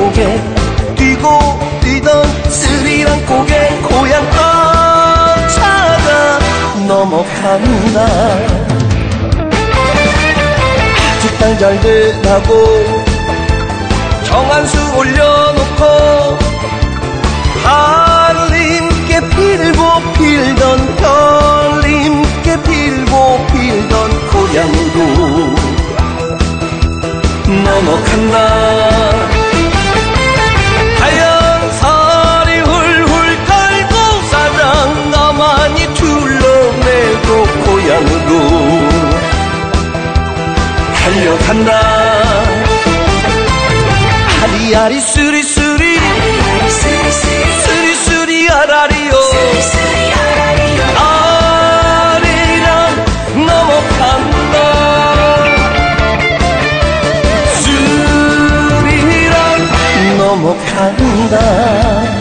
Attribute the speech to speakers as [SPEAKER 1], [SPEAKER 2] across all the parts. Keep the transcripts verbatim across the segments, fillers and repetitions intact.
[SPEAKER 1] 고개 뛰고 뛰던 스리랑 고개 고향 떠차가 넘어간다. 아직 날 잘들 하고 정한수 올려놓고 한림께 빌고 빌던 별림께 빌고 빌던 고향으로 넘어간다. 하얀살이 훌훌 깔고 사랑 나만이 둘러내고 고향으로 달려간다. 아리아리 쓰리쓰리 쓰리쓰리 아라리요 아리랑 넘어간다. 쓰리랑 넘어간다.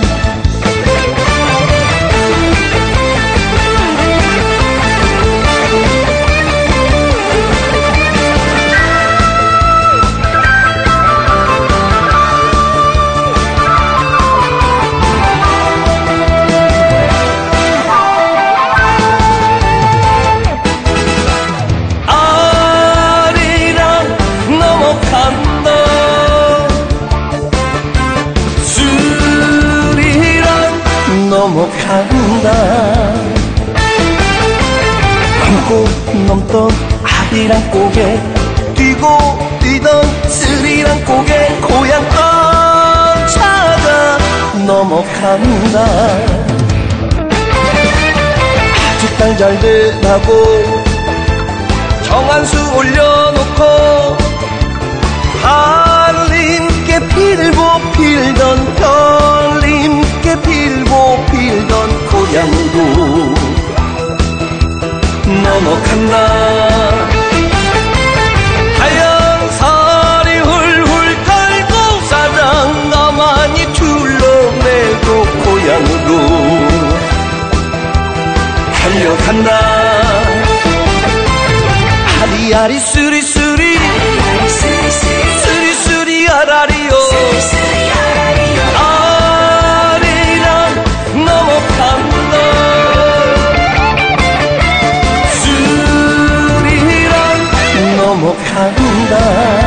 [SPEAKER 1] 넘어간다. 넘고 넘던 아리랑 고개 뛰고 뛰던 스리랑 고개 고향 떠차가 넘어간다. 아직 날 잘들 하고 정한수 올려놓고 한림께 빌고 빌던 별림께 빌고 빌던 고향으로 넘어간다. 하얀살이 훌훌 깔고 사랑 나만이 둘러내고 고향으로 달려간다. 아리아리 쓰리쓰리 쓰리쓰리 아라리요 아리랑 넘어간다. 쓰리랑 넘어간다.